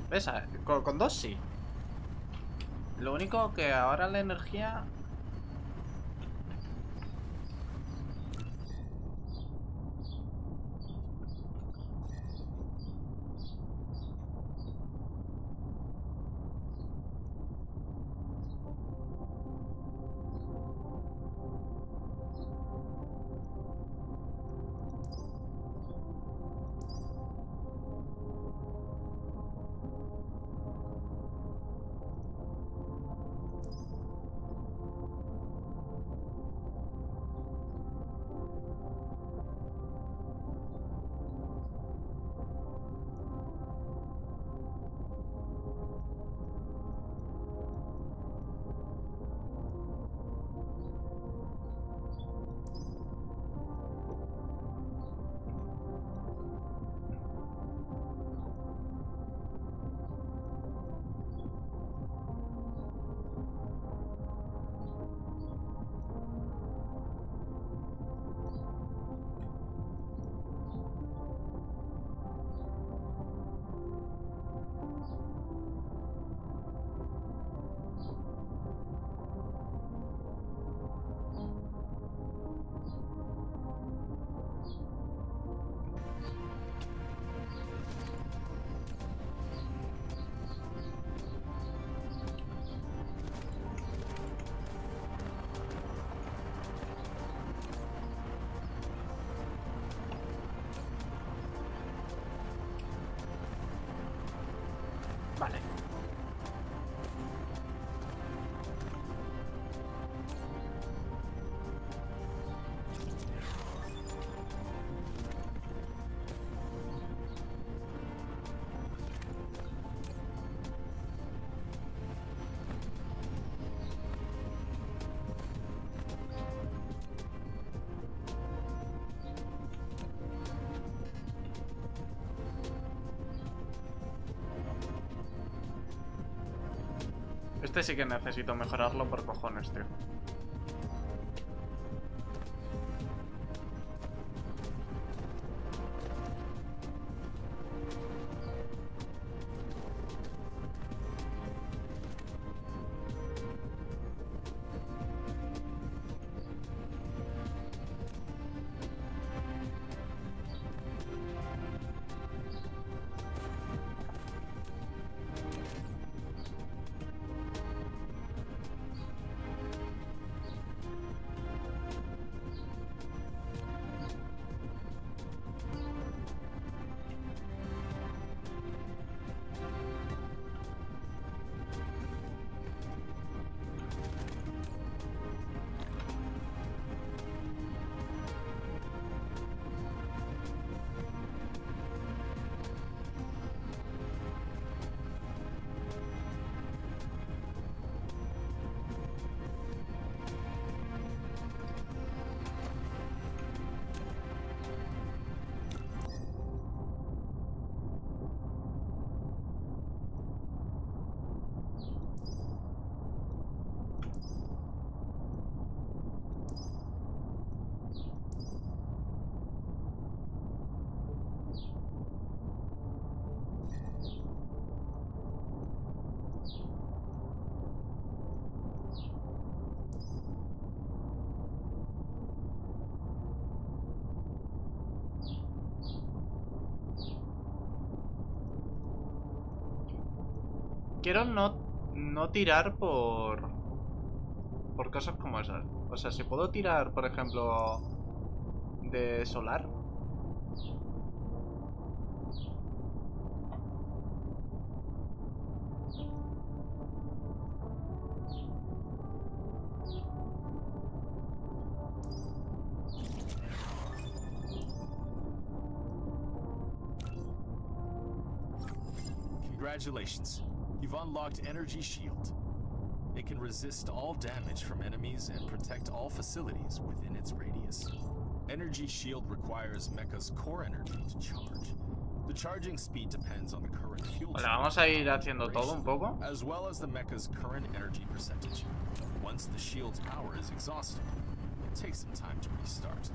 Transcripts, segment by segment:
¿Ves? Con dos sí. Lo único que ahora la energía... Vale. Este sí que necesito mejorarlo por cojones, tío. Quiero no tirar por cosas como esas. O sea, si puedo tirar, por ejemplo, de solar. Congratulations. You've unlocked Energy Shield. It can resist all damage from enemies and protect all facilities within its radius. Energy Shield requires Mecha's core energy to charge. The charging speed depends on the current fuel Vale, vamos a ir haciendo todo un poco. as well as the Mecha's current energy percentage. Once the shield's power is exhausted, it takes some time to restart.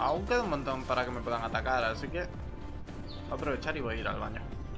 Aún queda un montón para que me puedan atacar, así que voy a aprovechar y voy a ir al baño.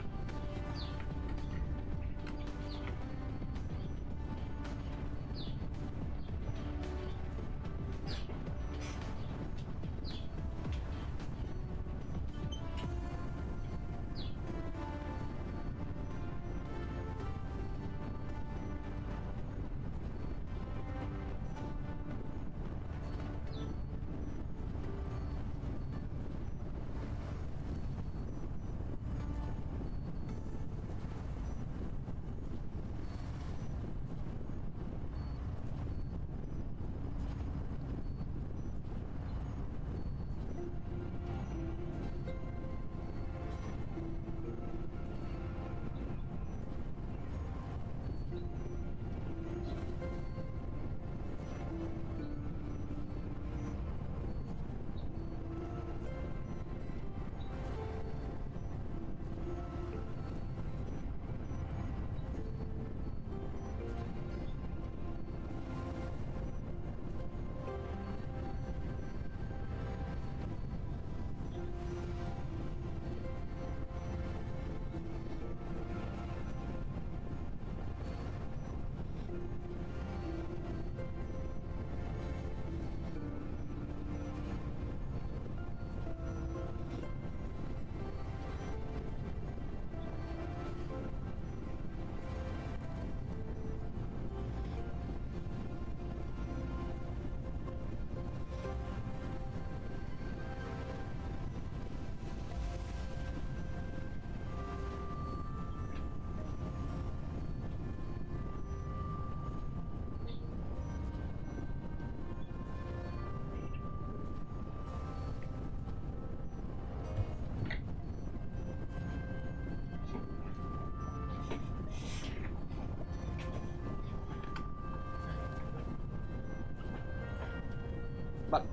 Vale.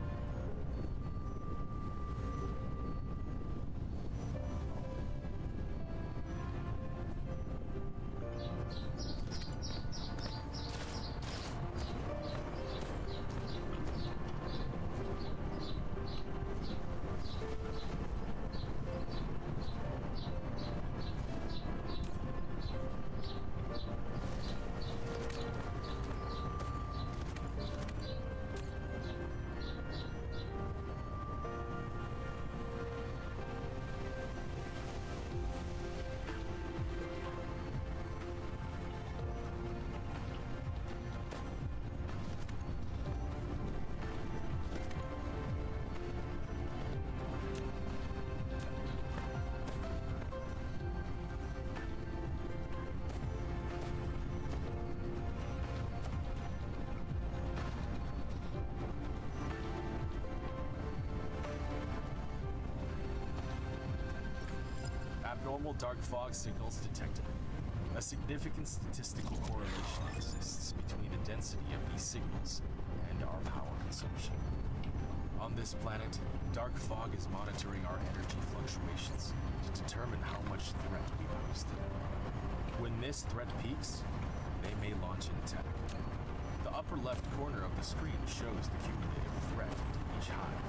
Abnormal dark fog signals detected. A significant statistical correlation exists between the density of these signals and our power consumption. On this planet, dark fog is monitoring our energy fluctuations to determine how much threat we pose to them. When this threat peaks, they may launch an attack. The upper left corner of the screen shows the cumulative threat to each hive.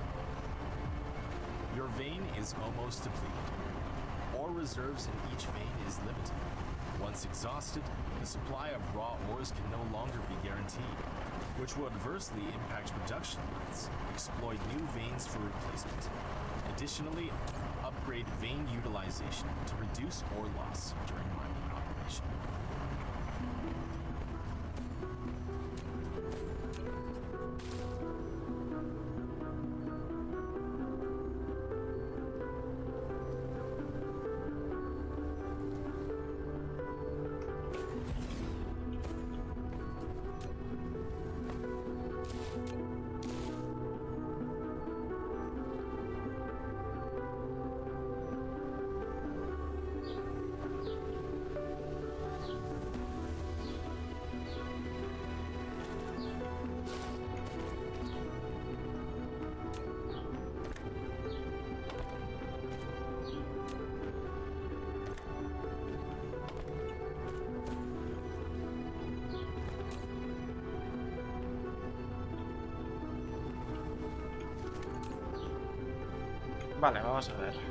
Your vein is almost depleted. Ore reserves in each vein is limited. Once exhausted, the supply of raw ores can no longer be guaranteed, which will adversely impact production rates. Exploit new veins for replacement. Additionally, upgrade vein utilization to reduce ore loss during mining operation. Vale, vamos a ver.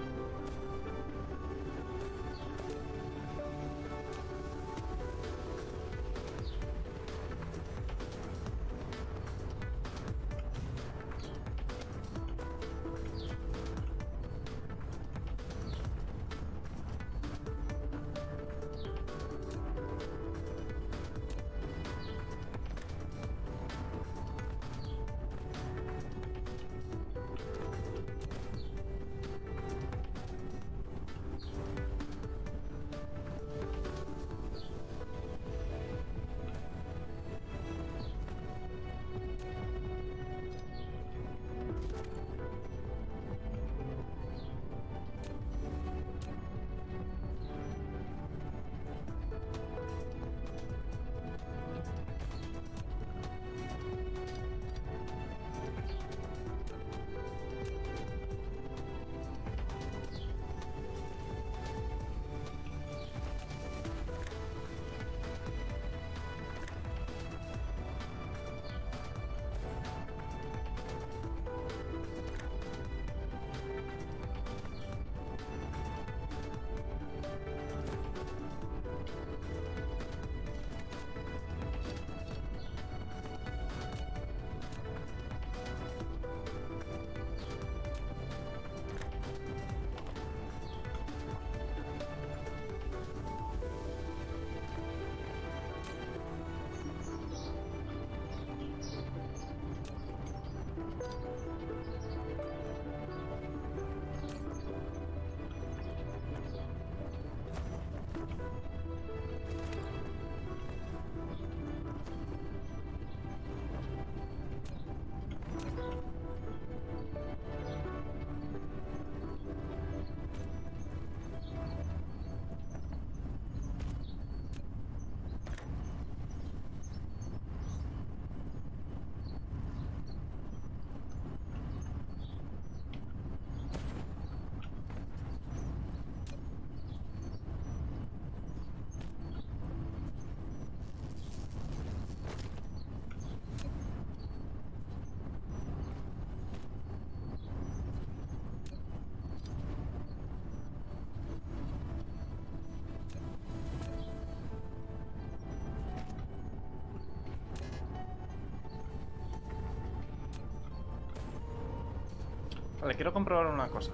Vale, quiero comprobar una cosa.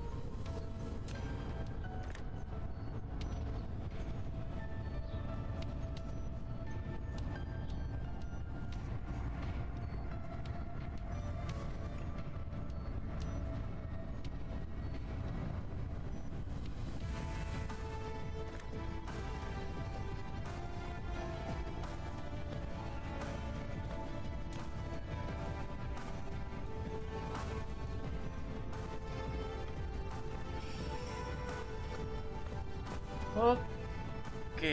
Ok.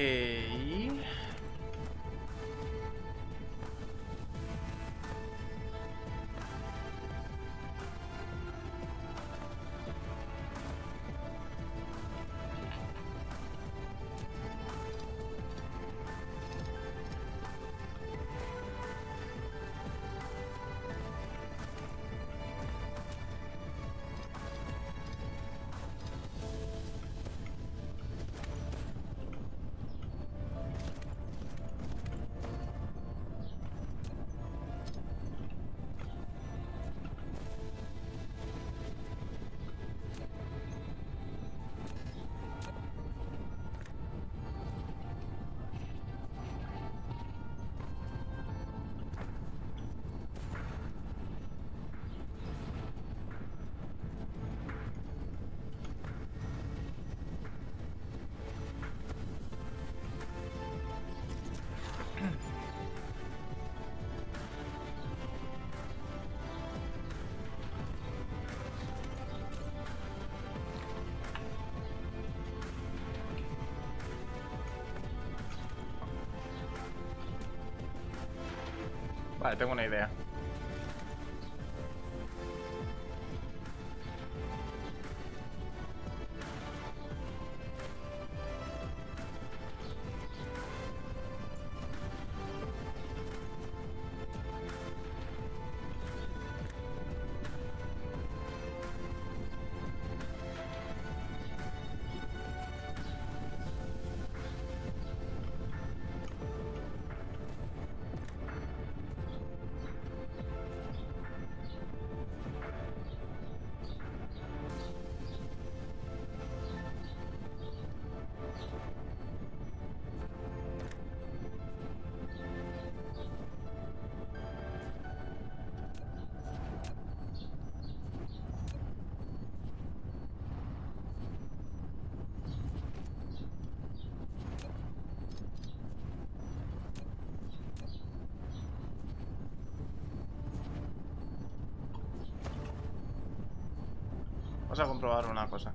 Vale, tengo una idea. Vamos a comprobar una cosa.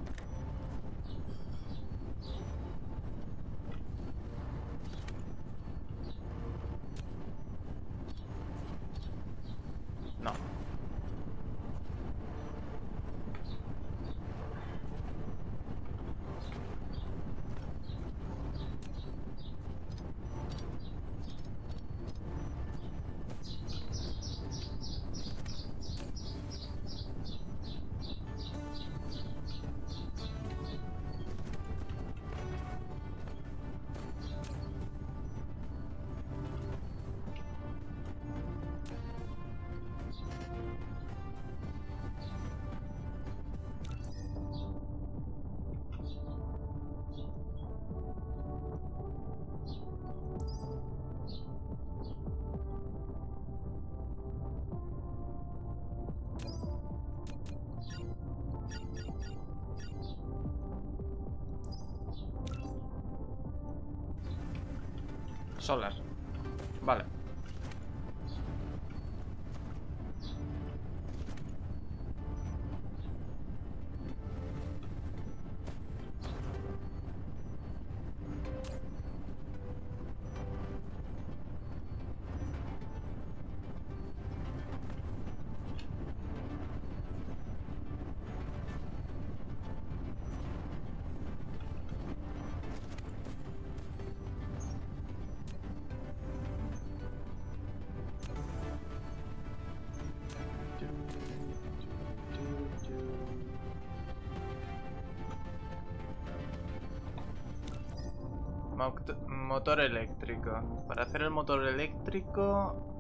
No. Solar. Vale. Motor eléctrico. Para hacer el motor eléctrico